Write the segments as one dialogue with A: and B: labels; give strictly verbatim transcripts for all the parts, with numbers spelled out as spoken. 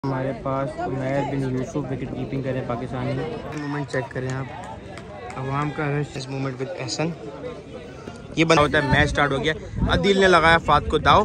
A: हमारे पास Umair bin Yusuf wicket keeping करें पाकिस्तानी। मोमेंट चेक करें आप, अवाम का रश इस मोमेंट विद एहसन। ये बना होता है, मैच स्टार्ट हो गया। अदिल ने लगाया फात को दाव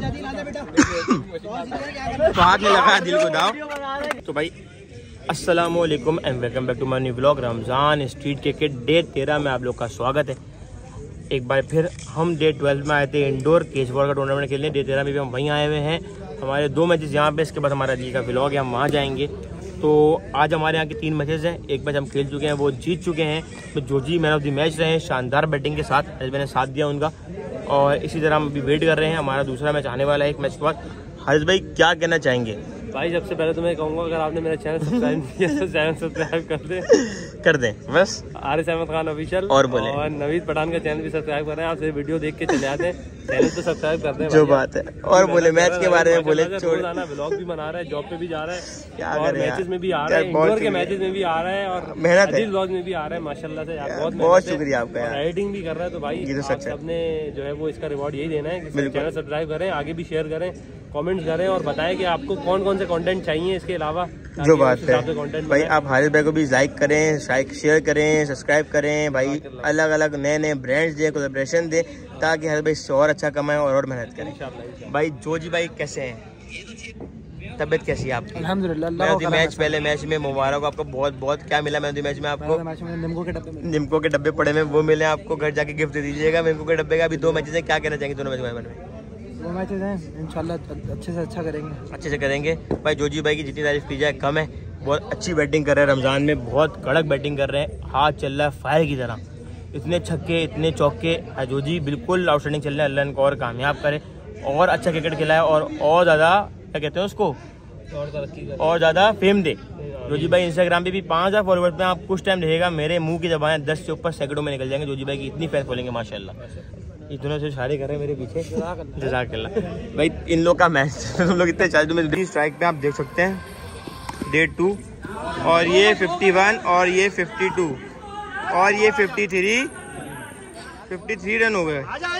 A: फात ने लगाया दिल को दाव। तो भाई अस्सलाम वालेकुम and welcome back to my new vlog. Ramzan street cricket day तेरह में आप लोग का स्वागत है। एक बार फिर हम डे ट्वेल्व में आए थे इंडोर केज बॉल का टूर्नामेंट खेलने। डे तेरह में भी हम वहीं आए हुए हैं। हमारे दो मैचेस यहाँ पे, इसके बाद हमारा जी का व्लॉग है, हम वहाँ जाएंगे। तो आज हमारे यहाँ के तीन मैचेस हैं। एक मैच हम खेल चुके हैं, वो जीत चुके हैं। तो Joji man of the match रहे हैं, शानदार बैटिंग के साथ मैंने साथ दिया उनका। और इसी तरह हम अभी वेट कर रहे हैं, हमारा दूसरा मैच आने वाला है एक मैच के बाद। हारिस भाई क्या कहना चाहेंगे?
B: भाई सबसे पहले तो मैं कहूँगा, अगर आपने मेरा चैनल सब्सक्राइब नहीं किया तो चैनल सब्सक्राइब कर दें
A: कर दें बस।
B: आरिस अहमद खान ऑफिशियल
A: और बोले
B: और नवीद पठान का चैनल भी सब्सक्राइब कर रहे हैं। आप सिर्फ वीडियो देख के चले आते हैं, चैनल तो सब्सक्राइब कर दें।
A: जो बात है। और बोले मैच के बारे में बोले,
B: रोजाना व्लॉग भी बना रहा है, जॉब पे भी जा रहा है,
A: क्या
B: और मैचेस में भी आ रहा है, इंडोर के मैचेस में भी आ रहा है, और
A: मेहनत है,
B: व्लॉग में भी आ रहा है। माशाल्लाह से यार बहुत
A: बहुत शुक्रिया आपका यार।
B: एडिटिंग भी कर रहा है। तो भाई सबने जो है वो इसका रिवॉर्ड यही देना है कि चैनल सब्सक्राइब करें, आगे भी शेयर करें, कमेंट्स करें और बताएं कि आपको कौन कौन से कंटेंट चाहिए इसके अलावा।
A: जो बात है भाई, आप हारिस भाई को भी लाइक करें, शेयर करें, सब्सक्राइब करें भाई। अलग अलग नए नए ब्रांड्स दें, कोलैबोरेशन दें, ताकि हारिस भाई से और अच्छा कमाएं और और मेहनत करें। भाई जोजी भाई कैसे हैं, तबीयत कैसी है आपकी? अल्हम्दुलिल्लाह। मैच पहले मैच में मुबारक आपको, बहुत बहुत क्या मिला मैच मैच में आपको?
B: निम्को के डब्बे
A: निम्को के डब्बे पड़े में वो मिले आपको, घर जाके गिफ्ट दे दीजिएगा निम्को के डब्बे का। अभी दो मैचेस हैं, क्या कहना चाहेंगे दोनों मैच में?
B: दो मैचेस हैं, इंशाल्लाह अच्छे से अच्छा करेंगे,
A: अच्छे से करेंगे। भाई जोजी भाई की जितनी तारीफ की जाए कम है। बहुत अच्छी बैटिंग कर रहे हैं रमज़ान में, बहुत कड़क बैटिंग कर रहे हैं, हाथ चल रहा है फायर की तरह। इतने छक्के, इतने चौके, जोजी बिल्कुल आउटस्टैंडिंग चल रहे हैं। अल्लाह इनको और कामयाब करे और अच्छा क्रिकेट खिलाए और और ज़्यादा क्या कहते हैं उसको, और तरक्की और ज़्यादा फेम दे। जोजी भाई इंस्टाग्राम पे भी पाँच हज़ार फॉलोवर्स पे आप कुछ टाइम रहेगा, मेरे मुंह की ज़बान दस से ऊपर सैकड़ों में निकल जाएंगे। जोजी भाई की इतनी फैन फॉलोइंग है माशाल्लाह। इतनों से इशारे कर रहे हैं मेरे पीछे, जज़ाकल्लाह। भाई इन लोग का मैच तुम लोग इतने चार्ज में स्ट्राइक पे आप देख सकते हैं डे टू, और ये फिफ्टी वन और ये फिफ्टी टू और ये fifty three fifty three run हो गए।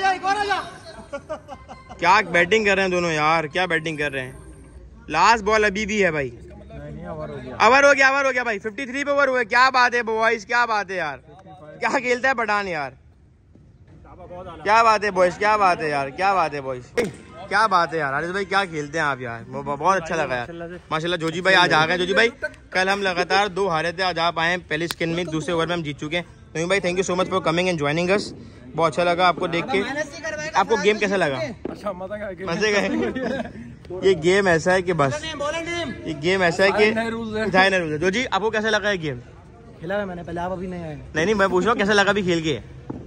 A: क्या बैटिंग कर रहे हैं दोनों यार, क्या बैटिंग कर रहे हैं। लास्ट बॉल अभी भी है भाई, ओवर हो गया, ओवर हो गया भाई। फिफ्टी थ्री पे ओवर हुआ, क्या बात है बॉयज, क्या बात है यार, क्या खेलता है पठान यार, क्या बात है बॉयज, क्या बात है यार, क्या बात है बॉयज, क्या बात है यार। हारिस भाई क्या खेलते हैं आप यार, बहुत अच्छा लगा यार माशाल्लाह। जोजी भाई आज आ गए। जोजी भाई कल हम लगातार दो हारे थे, आज आप आए पहली स्किन में, दूसरे ओवर में हम जीत चुके हैं। नवीन भाई thank you so much for coming and joining us. बहुत अच्छा लगा आपको देख के। आपको गेम कैसा लगा? मजे गए। ये गेम ऐसा है कि बस, ये गेम ऐसा है कि जो जी आपको कैसा लगा ये गेम?
B: खेला मैंने पहले, आप अभी नहीं आए।
A: नहीं नहीं मैं पूछ रहा हूँ कैसा लगा भी खेल के?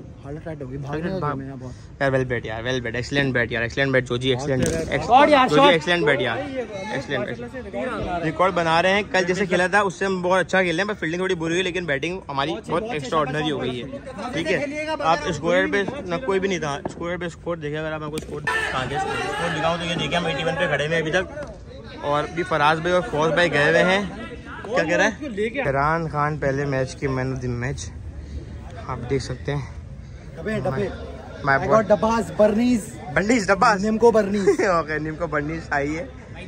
B: यार
A: वेल बैट यार, वेल बैट, एक्सीलेंट बैट यार, excellent bat Joji, excellent Joji, excellent bat यार, एक्सीलेंट। रिकॉर्ड बना रहे हैं, कल जैसे खेला था उससे हम बहुत अच्छा खेल रहे हैं, पर फील्डिंग थोड़ी बुरी हुई, लेकिन बैटिंग हमारी बहुत एक्स्ट्रा ऑर्डिनरी हो गई है। ठीक है, आप स्कोर पे न कोई भी नहीं था, स्कोर पे स्कोर देखे, अगर आप आपको स्कोर स्कोर दिखाऊँ तो ये देखिए हम एटी वन पे खड़े हुए अभी तक, और भी फराज भाई और फौज भाई गए हुए हैं। क्या कह रहा है इमरान खान, पहले मैच की मैन ऑफ द मैच आप देख सकते हैं।
B: डब्बास बर्नीज
A: बर्नीज डब्बास
B: निम्को बर्नीज
A: ओके, निम्को बर्नीज आई है,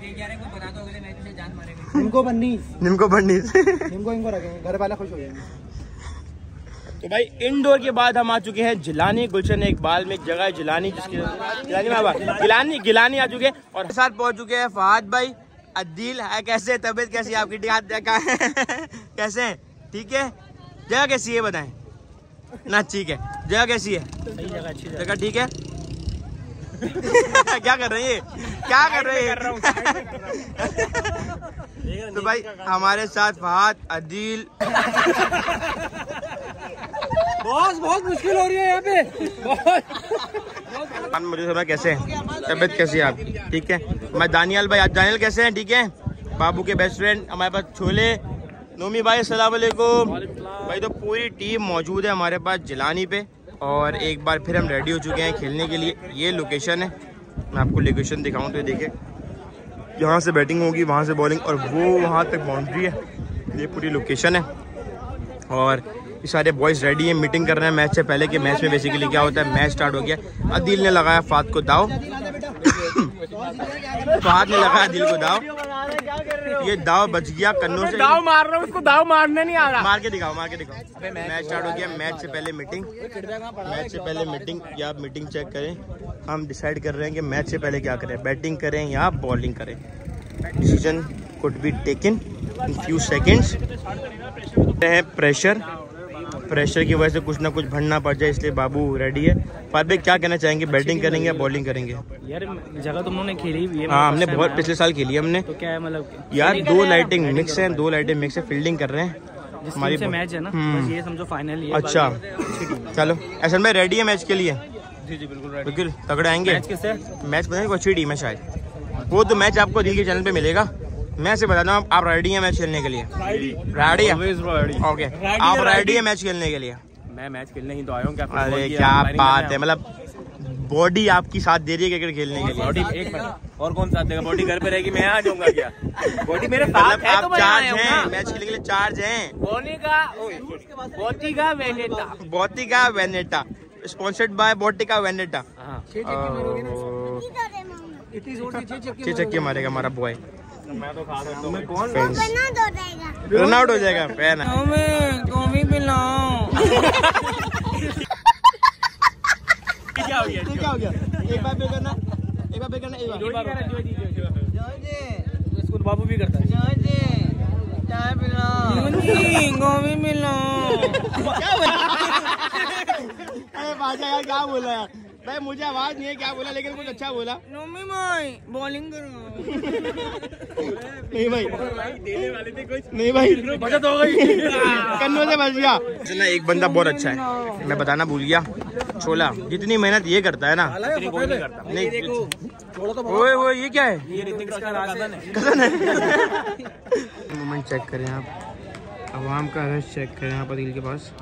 B: निम्को बर्नीज
A: निम्को बर्नीज
B: निम्को इनको रखेंगे, घर वाले खुश हो जाएंगे।
A: तो भाई इंडोर के बाद हम आ चुके हैं जिलानी गुलशन इकबाल में, जगह है जिलानी, जिसकी जिलानी गिलानी गिलानी आ चुके हैं, और साथ पहुंच चुके हैं फहद भाई, अदील है। कैसे, तबीयत कैसी है आपकी? कैसे हैं? ठीक है। जगह कैसी है बताएं ना? ठीक है, जगह कैसी है? सही जगह, अच्छी जगह, ठीक है। क्या कर रहे हैं, क्या कर रहे हैं? तो भाई हमारे साथ फहद, अदील।
B: बहुत बहुत मुश्किल हो रही है यहाँ पे, बहुत।
A: मुझे समझ कैसे हैं, तबीयत कैसी है आपकी? ठीक है। मैं दानियल भाई, आज दानियल कैसे हैं? ठीक है। बाबू के बेस्ट फ्रेंड हमारे पास छोले, नोमी भाई अस्सलाम वालेकुम भाई। तो पूरी टीम मौजूद है हमारे पास जिलानी पे, और एक बार फिर हम रेडी हो चुके हैं खेलने के लिए। ये लोकेशन है, मैं आपको लोकेशन दिखाऊं तो देखिए, यहाँ से बैटिंग होगी, वहाँ से बॉलिंग, और वो वहाँ तक बाउंड्री है। ये पूरी लोकेशन है, और ये सारे बॉयज़ रेडी हैं, मीटिंग कर रहे हैं मैच से पहले कि मैच में बेसिकली क्या होता है। मैच स्टार्ट हो गया, अदील ने लगाया फात को दाव तो हाथ में लगा दिल को दाव, ये दाव बच गया कन्नों से।
B: दाव मार रहा हूँ उसको, दाव मारने नहीं आ रहा।
A: मार के दिखाओ, मार के दिखाओ। मैच स्टार्ट हो गया। मैच से पहले मीटिंग, मैच से पहले मीटिंग। या आप मीटिंग चेक करें, हम डिसाइड कर रहे हैं कि मैच से पहले क्या करें, बैटिंग करें या बॉलिंग करें। Decision could be taken in few seconds. Pressure pressure की वजह से कुछ ना कुछ भरना पड़ जाए, इसलिए बाबू रेडी है। पर भाई क्या कहना चाहेंगे, बैटिंग करेंगे या बॉलिंग करेंगे?
B: यार जगह तुम लोगों ने खेली हुई है।
A: हाँ हमने बहुत पिछले साल खेली हमने।
B: तो क्या है मतलब
A: यार दो लाइटिंग मिक्स है, दो लाइटिंग मिक्स है, फील्डिंग कर रहे हैं।
B: हमारी से मैच है ना, बस ये समझो फाइनल ही है।
A: अच्छा चलो, ऐसा मैं रेडी है मैच के लिए।
B: जी जी बिल्कुल
A: बिल्कुल तगड़े आएंगे।
B: मैच किससे?
A: मैच पता नहीं अच्छी टीम है शायद, वो तो मैच आपको दिल के चैनल पे मिलेगा। मैं से बताता हूँ, आप रेडी हैं मैच खेलने के लिए? रेडी है, ओके। आप रेडी है मैच खेलने के लिए?
B: मैं मैच खेलने ही तो आया हूँ। क्या
A: अरे क्या बात है, मतलब बॉडी आपकी साथ दे रही है क्रिकेट खेलने के लिए।
B: बॉडी एक मिनट और कौन साथ देगा? बॉडी घर पे रहेगी, मैं आ जाऊंगा क्या? बॉडी मेरे साथ
A: मतलब
B: है,
A: आप
B: तो
A: चार्ज हैं मैच खेलने के लिए, चार्ज हैं।
B: बॉडी का बॉडी का वेनेटा,
A: बॉटी का वेनेटा, स्पॉन्सर्ड बाय बॉटी का वेनेटा। छह छक्के मारेगा हमारा बॉय।
B: मैं तो खा सकता हूँ। कौन
A: रन आउट हो जाएगा फैन। क्या हो गया, क्या हो गया? एक बार पे करना, एक बार पे करना, एक बार।
B: इसको बाबू भी करता है। चाय पिलाओ, गोभी मिलाओ।
A: अरे बाजा यार क्या बोला यार भाई, मुझे आवाज नहीं है क्या बोला, लेकिन कुछ अच्छा बोला।
B: मम्मी भाई बॉलिंग करो।
A: नहीं भाई
B: देने वाले थे कुछ
A: नहीं भाई,
B: बचत हो गई।
A: कन्नों से बच गया। ना एक बंदा बहुत अच्छा है, मैं बताना भूल गया। छोला जितनी मेहनत ये करता है ना, नहीं ओए ओए ये क्या है?
B: ये ऋतिक रोशन का कजन है।
A: कजन है। मोमेंट चेक करें आप, आवाम का रश चेक करें आप। दिल के पास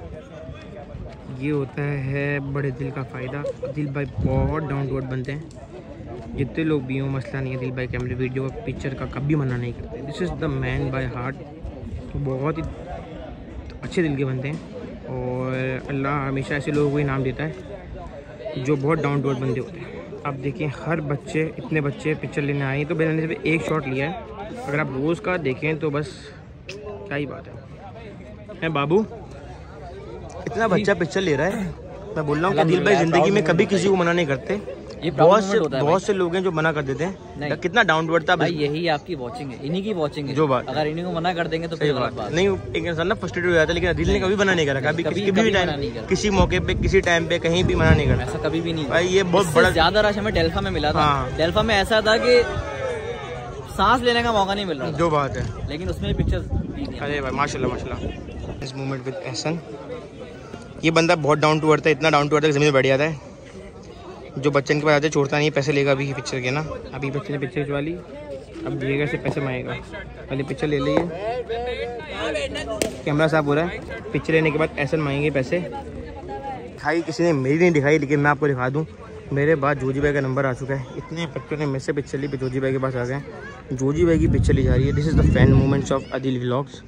A: ये होता है बड़े दिल का फ़ायदा। दिल भाई बहुत डाउन टू अर्थ बनते हैं, जितने लोग भी हों मसला नहीं है। दिल भाई कैमरे वीडियो पिक्चर का कभी मना नहीं करते। This is the man by heart. बहुत ही अच्छे दिल के बनते हैं और अल्लाह हमेशा ऐसे लोगों को इनाम देता है जो बहुत डाउन टू अर्थ बंदे होते हैं। अब देखिए हर बच्चे, इतने बच्चे पिक्चर लेने आए तो मैंने सिर्फ एक शॉट लिया है। अगर आप रोज़ का देखें तो बस क्या ही बात है। है बाबू इतना बच्चा पिक्चर ले रहा है। मैं बोल रहा हूँ कि दिल भाई जिंदगी में कभी किसी को मना नहीं करते।
C: ये
A: बहुत से बहुत से लोग हैं जो मना कर देते हैं। कितना डाउन टू अर्थ था
C: भाई, यही आपकी वॉचिंग है, इन्हीं की वॉचिंग है।
A: जो बात
C: अगर इन्हीं को मना कर देंगे तो फिर गलत बात
A: नहीं। एक इंसान ना फ्रस्ट्रेटेड हो जाता है, लेकिन दिल ने कभी मना नहीं करा, कभी किसी भी टाइम, किसी मौके पे, किसी टाइम पे कहीं भी मना नहीं करा।
C: ऐसा कभी भी नहीं
A: भाई ये बहुत बड़ा।
C: ज्यादा रश हमें डेल्फा में मिला था। डेल्फा में ऐसा था कि सांस लेने का मौका नहीं मिल रहा।
A: जो बात है,
C: लेकिन उसमें पिक्चर्स।
A: अरे भाई माशाल्लाह माशाल्लाह। इस मूवमेंट विद एहसन, ये बंदा बहुत डाउन टू अर्थ है, इतना डाउन टू अर्थ है जमीन बैठ जाता है। जो बच्चन के पास आते छोड़ता नहीं, पैसे लेगा अभी पिक्चर के ना। अभी बच्चे ने पिक्चर खिंचवा ली, अब दिएगा से पैसे मांगेगा। पहले पिक्चर ले लिए, कैमरा साफ हो रहा है। पिक्चर लेने के बाद एहसन मांगेंगे पैसे। दिखाई किसी ने मेरी नहीं दिखाई, लेकिन मैं आपको दिखा दूँ। मेरे बाद जोजी भाई का नंबर आ चुका है। इतने बच्चों ने मेरे से पिक्चर ली, जोजी भाई के पास आ गए। जोजी भाई की पिक्चर ली जा रही है। This is the fan moments of Adil vlogs.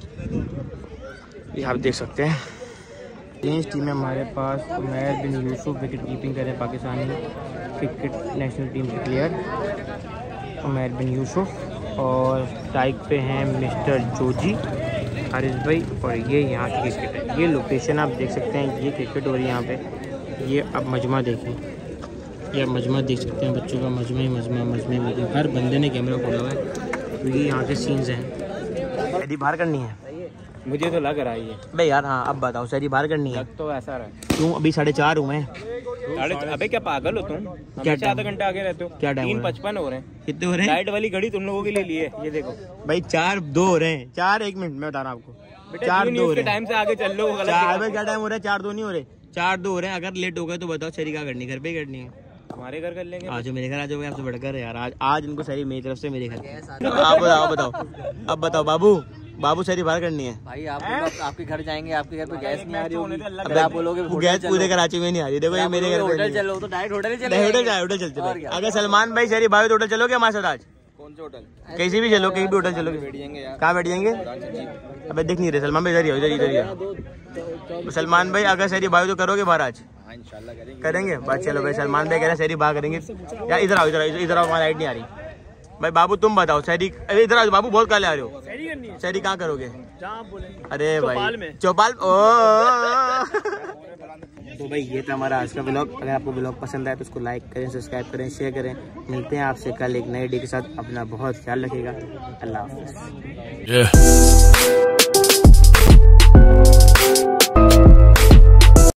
A: ये आप देख सकते हैं। चेंज टीम है हमारे पास। उमैर बिन यूसुफ विकेट कीपिंग करें, पाकिस्तानी क्रिकेट नेशनल टीम के प्लेयर उमैर बिन यूसुफ। और स्ट्राइक पे हैं मिस्टर जोजी, हारिस भाई। और ये यहाँ की क्रिकेट है। ये लोकेशन आप देख सकते हैं, ये क्रिकेट हो रही है यहाँ पे। ये आप मजमा देखें, ये आप मजमा देख सकते हैं। बच्चों का मजमा ही मजमा मजमे में हर बंदे ने कैमरा खोला हुआ है। तो ये यहाँ के सीन्स हैं। यदि बाहर करनी है
B: मुझे तो लग रहा है ये।
A: भाई यार हाँ अब बताओ, सही बाहर करनी है
B: तो ऐसा रहा।
A: क्यों? अभी साढ़े चार हुए हैं।
B: अबे क्या पागल हो तुम?
A: क्या
B: आधा घंटा आगे रहते हो?
A: क्या टाइम?
B: तीन पचपन हो रहे हैं।
A: कितने हो रहे हैं?
B: लाइट वाली घड़ी तुम लोगों के लिए ली है, ये देखो
A: भाई। चार दो हो रहे हैं, चार एक मिनट मैं बता रहा हूँ आपको। चार दो हो रहे हैं।
B: टाइम से आगे चल लो।
A: चार में क्या टाइम हो रहा है? चार दो नहीं हो रहे, चार दो हो रहे हैं। अगर लेट हो गए तो बताओ सही क्या करनी, घर पे करनी है?
B: हमारे घर कर लेंगे।
A: आज मेरे घर आ जाओगे, आपसे बढ़कर यार। आज आज इनको सही मेरी तरफ से मेरे घर। आप बताओ बताओ अब बताओ बाबू, बाबू सही बाहर करनी है
C: भाई। आप आपके घर जाएंगे, आपके घर पे गैस नहीं आ रही होगी। अब आप बोलोगे
A: गैस पूरे कराची में नहीं आ रही। देखो ये मेरे घर
C: होटल चलो तो डायरेक्ट होटल चले।
A: होटल जाए, होटल चलते। अगर सलमान भाई शहरी भाई तो होटल चलोगे हमारे साथ? आज
C: कौन सा होटल?
A: कहीं भी चलो, कहीं भी होटल चलोगे। कहाँ बैठ जाएंगे? अबे दिख नहीं रहे सलमान भाई। इधर ही इधर इधर ही सलमान भाई, अगर शहरी भाई तो करोगे बाहर आज?
C: इंशाल्लाह करेंगे
A: करेंगे बस। चलो भाई सलमान भाई कह रहे शहरी बाहर करेंगे यार। इधर आओ, इधर आओ, इधर आओ, हमारी लाइट नहीं आ रही भाई। बाबू तुम बताओ शहरी, अरे इधर आओ बाबू, बहुत काले आ रहे हो। शहरी कहाँ करोगे? अरे भाई चौपाल। ओ तो भाई ये था हमारा आज का ब्लॉग। अगर आपको ब्लॉग पसंद आए तो उसको लाइक करें, सब्सक्राइब करें, शेयर करें। मिलते हैं आपसे कल एक नए डे के साथ। अपना बहुत ख्याल रखिएगा। अल्लाह हाफिज़।